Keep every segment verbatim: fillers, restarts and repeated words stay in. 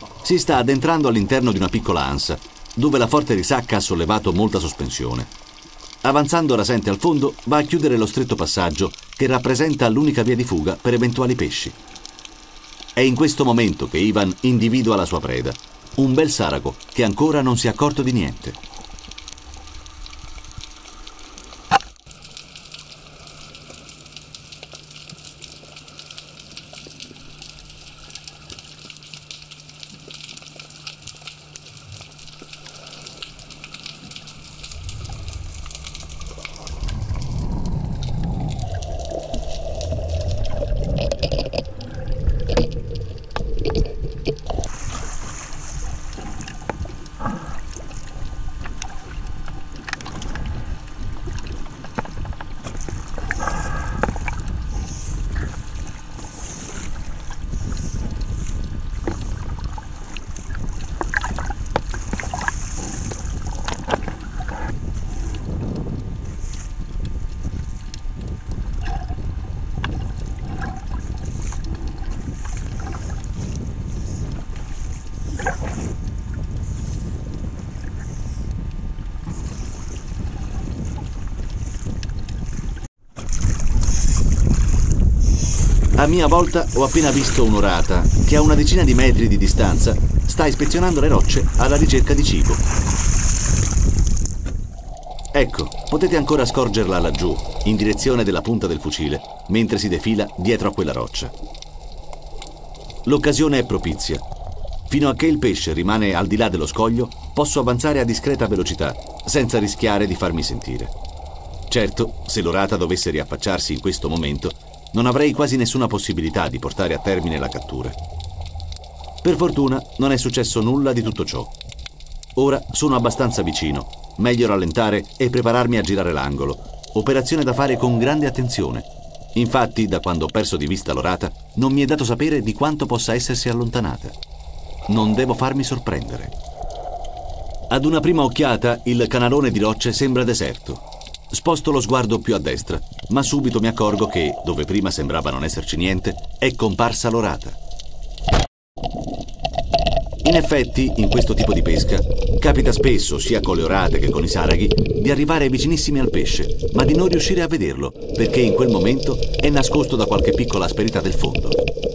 Si sta addentrando all'interno di una piccola ansa, dove la forte risacca ha sollevato molta sospensione. Avanzando rasente al fondo, va a chiudere lo stretto passaggio che rappresenta l'unica via di fuga per eventuali pesci. È in questo momento che Ivan individua la sua preda, un bel sarago che ancora non si è accorto di niente. A mia volta ho appena visto un'orata che a una decina di metri di distanza sta ispezionando le rocce alla ricerca di cibo. Ecco, potete ancora scorgerla laggiù, in direzione della punta del fucile, mentre si defila dietro a quella roccia. L'occasione è propizia. Fino a che il pesce rimane al di là dello scoglio, posso avanzare a discreta velocità, senza rischiare di farmi sentire. Certo, se l'orata dovesse riaffacciarsi in questo momento, non avrei quasi nessuna possibilità di portare a termine la cattura. Per fortuna non è successo nulla di tutto ciò. Ora sono abbastanza vicino, meglio rallentare e prepararmi a girare l'angolo, operazione da fare con grande attenzione. Infatti, da quando ho perso di vista l'orata, non mi è dato sapere di quanto possa essersi allontanata. Non devo farmi sorprendere. Ad una prima occhiata, il canalone di rocce sembra deserto. Sposto lo sguardo più a destra, ma subito mi accorgo che, dove prima sembrava non esserci niente, è comparsa l'orata. In effetti, in questo tipo di pesca, capita spesso, sia con le orate che con i saraghi, di arrivare vicinissimi al pesce, ma di non riuscire a vederlo, perché in quel momento è nascosto da qualche piccola asperità del fondo.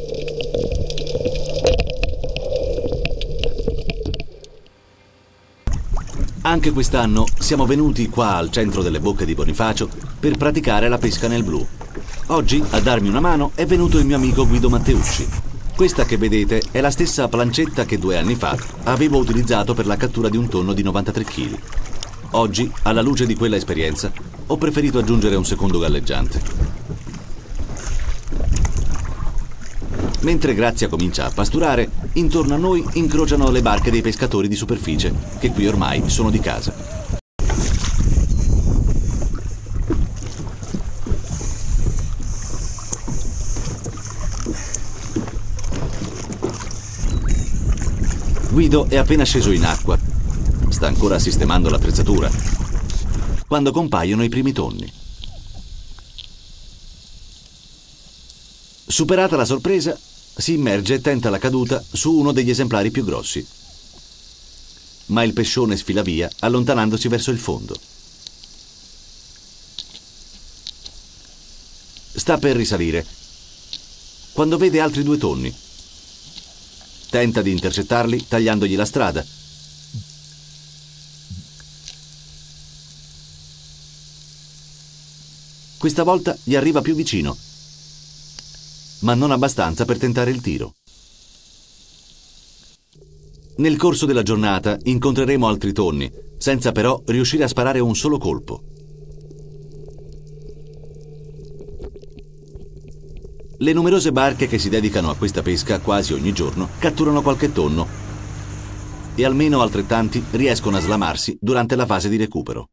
Anche quest'anno siamo venuti qua al centro delle Bocche di Bonifacio per praticare la pesca nel blu. Oggi a darmi una mano è venuto il mio amico Guido Matteucci. Questa che vedete è la stessa plancetta che due anni fa avevo utilizzato per la cattura di un tonno di novantatré chili. Oggi, alla luce di quella esperienza, ho preferito aggiungere un secondo galleggiante. Mentre Grazia comincia a pasturare, intorno a noi incrociano le barche dei pescatori di superficie, che qui ormai sono di casa. Guido è appena sceso in acqua. Sta ancora sistemando l'attrezzatura, quando compaiono i primi tonni. Superata la sorpresa, si immerge e tenta la caduta su uno degli esemplari più grossi. Ma il pescione sfila via, allontanandosi verso il fondo. Sta per risalire, quando vede altri due tonni. Tenta di intercettarli tagliandogli la strada. Questa volta gli arriva più vicino, ma non abbastanza per tentare il tiro. Nel corso della giornata incontreremo altri tonni, senza però riuscire a sparare un solo colpo. Le numerose barche che si dedicano a questa pesca quasi ogni giorno catturano qualche tonno e almeno altrettanti riescono a slamarsi durante la fase di recupero.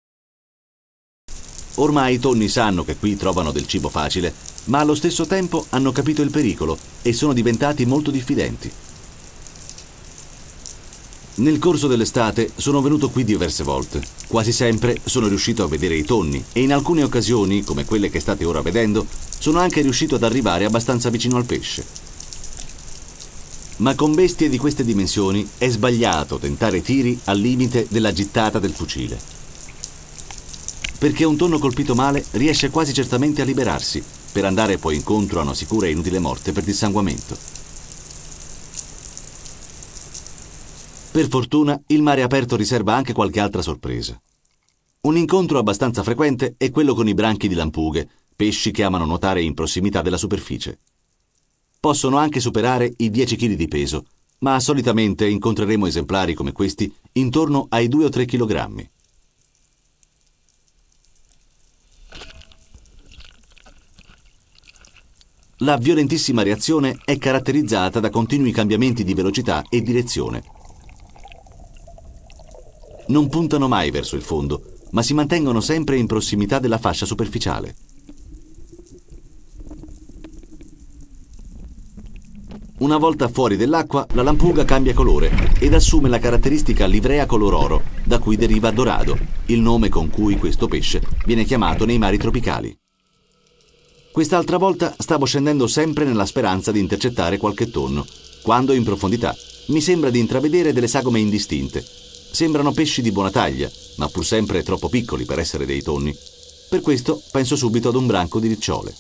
Ormai i tonni sanno che qui trovano del cibo facile, ma allo stesso tempo hanno capito il pericolo e sono diventati molto diffidenti. Nel corso dell'estate sono venuto qui diverse volte. Quasi sempre sono riuscito a vedere i tonni e in alcune occasioni, come quelle che state ora vedendo, sono anche riuscito ad arrivare abbastanza vicino al pesce. Ma con bestie di queste dimensioni è sbagliato tentare tiri al limite della gittata del fucile, perché un tonno colpito male riesce quasi certamente a liberarsi, per andare poi incontro a una sicura e inutile morte per dissanguamento. Per fortuna, il mare aperto riserva anche qualche altra sorpresa. Un incontro abbastanza frequente è quello con i branchi di lampughe, pesci che amano nuotare in prossimità della superficie. Possono anche superare i dieci chili di peso, ma solitamente incontreremo esemplari come questi intorno ai due o tre chilogrammi. La violentissima reazione è caratterizzata da continui cambiamenti di velocità e direzione. Non puntano mai verso il fondo, ma si mantengono sempre in prossimità della fascia superficiale. Una volta fuori dell'acqua, la lampuga cambia colore ed assume la caratteristica livrea color oro, da cui deriva dorado, il nome con cui questo pesce viene chiamato nei mari tropicali. Quest'altra volta stavo scendendo sempre nella speranza di intercettare qualche tonno, quando in profondità mi sembra di intravedere delle sagome indistinte. Sembrano pesci di buona taglia, ma pur sempre troppo piccoli per essere dei tonni. Per questo penso subito ad un branco di ricciole.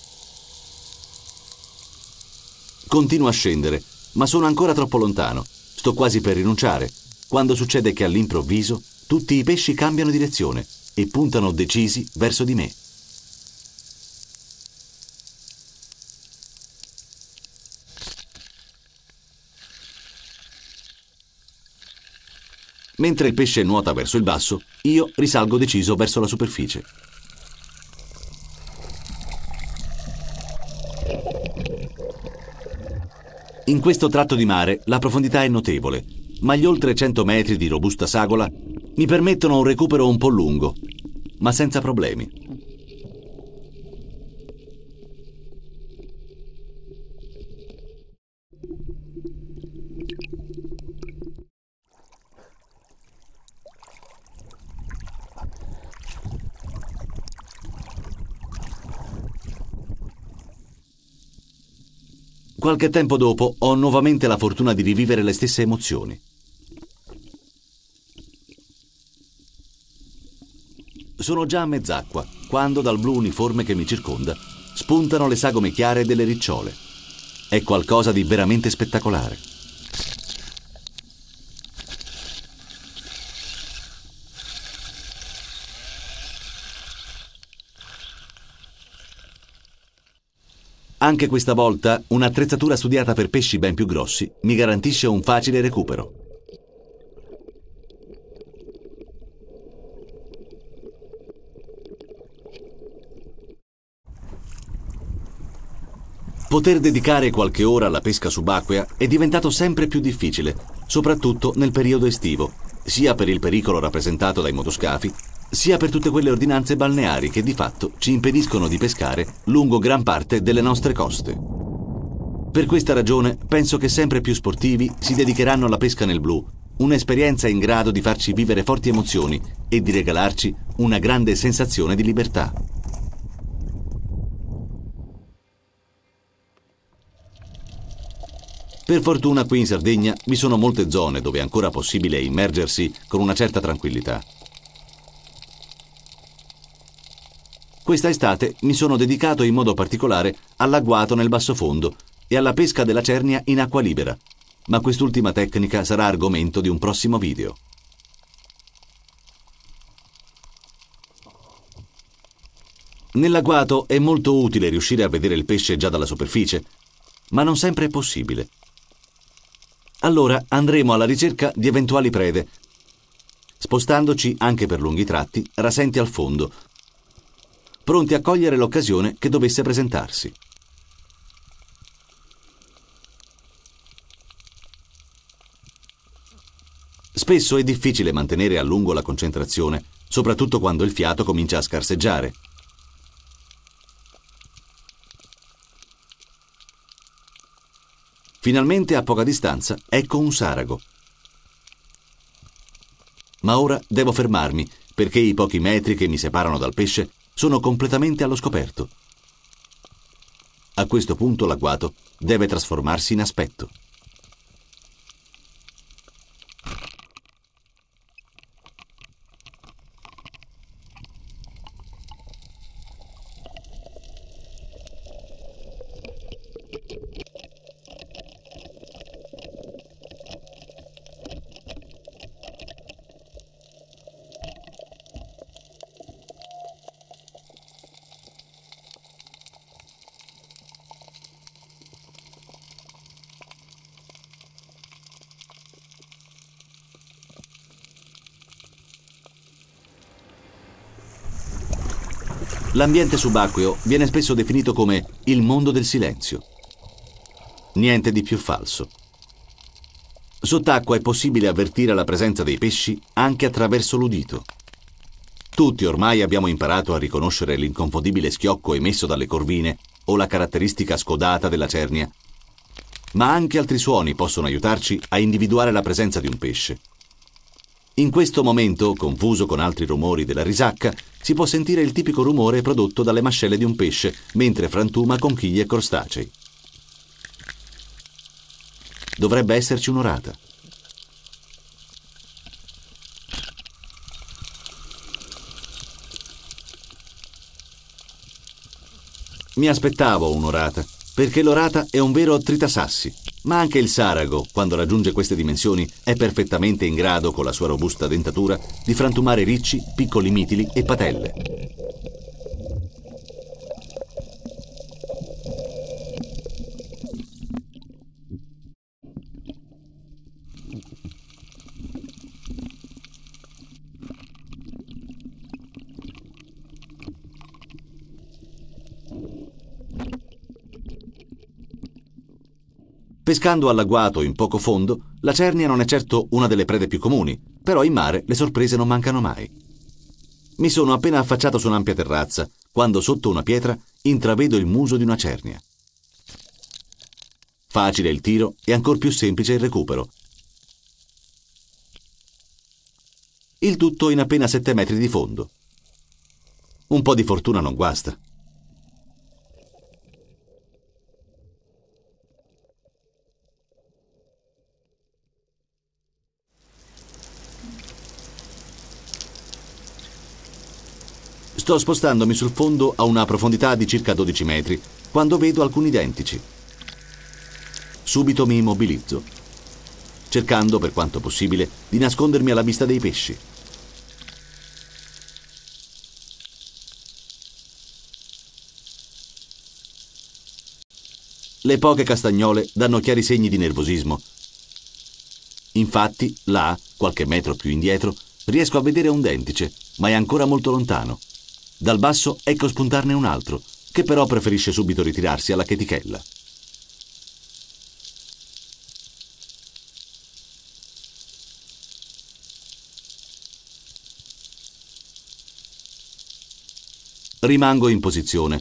Continuo a scendere, ma sono ancora troppo lontano. Sto quasi per rinunciare, quando succede che all'improvviso tutti i pesci cambiano direzione e puntano decisi verso di me. Mentre il pesce nuota verso il basso, io risalgo deciso verso la superficie. In questo tratto di mare la profondità è notevole, ma gli oltre cento metri di robusta sagola mi permettono un recupero un po' lungo, ma senza problemi. Qualche tempo dopo ho nuovamente la fortuna di rivivere le stesse emozioni. Sono già a mezz'acqua, quando dal blu uniforme che mi circonda spuntano le sagome chiare delle ricciole. È qualcosa di veramente spettacolare. Anche questa volta un'attrezzatura studiata per pesci ben più grossi mi garantisce un facile recupero. Poter dedicare qualche ora alla pesca subacquea è diventato sempre più difficile, soprattutto nel periodo estivo, sia per il pericolo rappresentato dai motoscafi, sia per tutte quelle ordinanze balneari che di fatto ci impediscono di pescare lungo gran parte delle nostre coste. Per questa ragione penso che sempre più sportivi si dedicheranno alla pesca nel blu, un'esperienza in grado di farci vivere forti emozioni e di regalarci una grande sensazione di libertà. Per fortuna qui in Sardegna vi sono molte zone dove è ancora possibile immergersi con una certa tranquillità. Questa estate mi sono dedicato in modo particolare all'agguato nel bassofondo e alla pesca della cernia in acqua libera, ma quest'ultima tecnica sarà argomento di un prossimo video. Nell'agguato è molto utile riuscire a vedere il pesce già dalla superficie, ma non sempre è possibile. Allora andremo alla ricerca di eventuali prede, spostandoci anche per lunghi tratti rasenti al fondo, pronti a cogliere l'occasione che dovesse presentarsi. Spesso è difficile mantenere a lungo la concentrazione, soprattutto quando il fiato comincia a scarseggiare. Finalmente, a poca distanza, ecco un sarago. Ma ora devo fermarmi, perché i pochi metri che mi separano dal pesce sono completamente allo scoperto. A questo punto l'agguato deve trasformarsi in aspetto. L'ambiente subacqueo viene spesso definito come il mondo del silenzio. Niente di più falso. Sott'acqua è possibile avvertire la presenza dei pesci anche attraverso l'udito. Tutti ormai abbiamo imparato a riconoscere l'inconfondibile schiocco emesso dalle corvine o la caratteristica scodata della cernia, ma anche altri suoni possono aiutarci a individuare la presenza di un pesce. In questo momento, confuso con altri rumori della risacca, si può sentire il tipico rumore prodotto dalle mascelle di un pesce mentre frantuma conchiglie e crostacei. Dovrebbe esserci un'orata. Mi aspettavo un'orata, perché l'orata è un vero tritasassi, ma anche il sarago, quando raggiunge queste dimensioni, è perfettamente in grado, con la sua robusta dentatura, di frantumare ricci, piccoli mitili e patelle. Pescando all'agguato in poco fondo, la cernia non è certo una delle prede più comuni, però in mare le sorprese non mancano mai. Mi sono appena affacciato su un'ampia terrazza, quando sotto una pietra intravedo il muso di una cernia. Facile il tiro e ancor più semplice il recupero. Il tutto in appena sette metri di fondo. Un po' di fortuna non guasta. Sto spostandomi sul fondo a una profondità di circa dodici metri, quando vedo alcuni identici. Subito mi immobilizzo, cercando, per quanto possibile, di nascondermi alla vista dei pesci. Le poche castagnole danno chiari segni di nervosismo. Infatti, là, qualche metro più indietro, riesco a vedere un dentice, ma è ancora molto lontano. Dal basso ecco spuntarne un altro, che però preferisce subito ritirarsi alla chetichella. Rimango in posizione.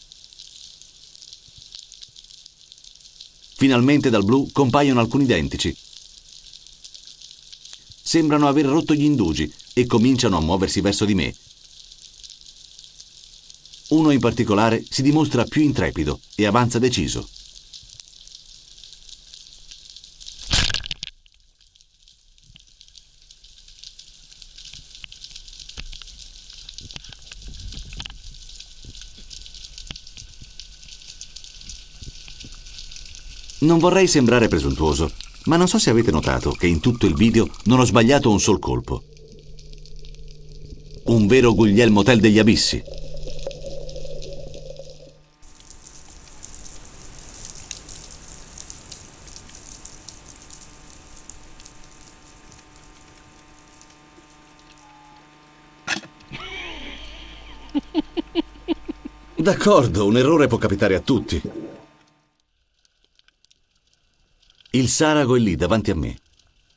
Finalmente dal blu compaiono alcuni dentici. Sembrano aver rotto gli indugi e cominciano a muoversi verso di me. Uno in particolare si dimostra più intrepido e avanza deciso. Non vorrei sembrare presuntuoso, ma non so se avete notato che in tutto il video non ho sbagliato un sol colpo. Un vero Guglielmo Tell degli abissi. D'accordo, un errore può capitare a tutti. Il sarago è lì davanti a me.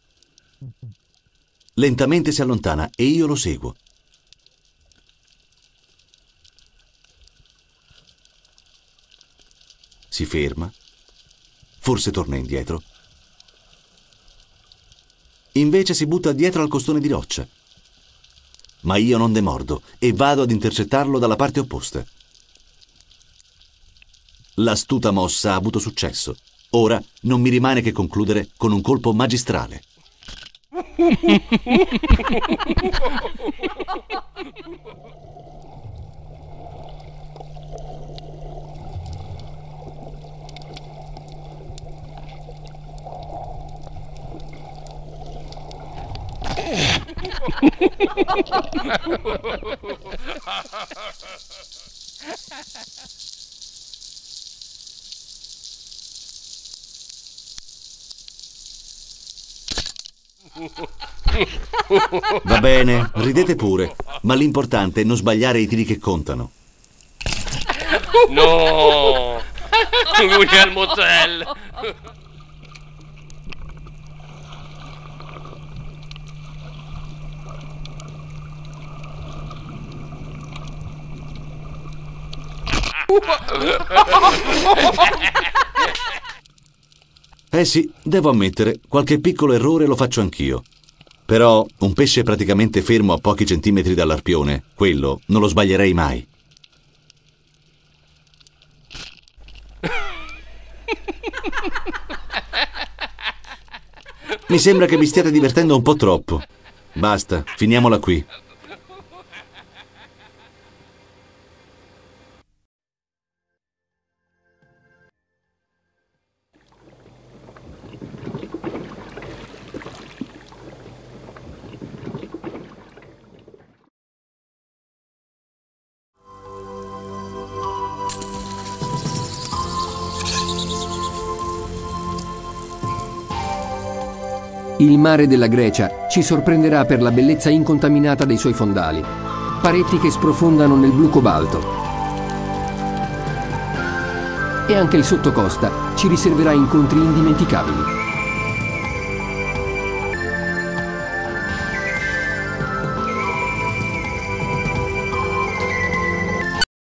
Lentamente si allontana e io lo seguo. Si ferma, forse torna indietro. Invece si butta dietro al costone di roccia. Ma io non demordo e vado ad intercettarlo dalla parte opposta. L'astuta mossa ha avuto successo. Ora non mi rimane che concludere con un colpo magistrale. Va bene, ridete pure, ma l'importante è non sbagliare i tiri che contano. No! Guglielmo Tell! Eh sì, devo ammettere, qualche piccolo errore lo faccio anch'io. Però un pesce praticamente fermo a pochi centimetri dall'arpione, quello non lo sbaglierei mai. Mi sembra che vi stiate divertendo un po' troppo. Basta, finiamola qui. Il mare della Grecia ci sorprenderà per la bellezza incontaminata dei suoi fondali, pareti che sprofondano nel blu cobalto. E anche il sottocosta ci riserverà incontri indimenticabili.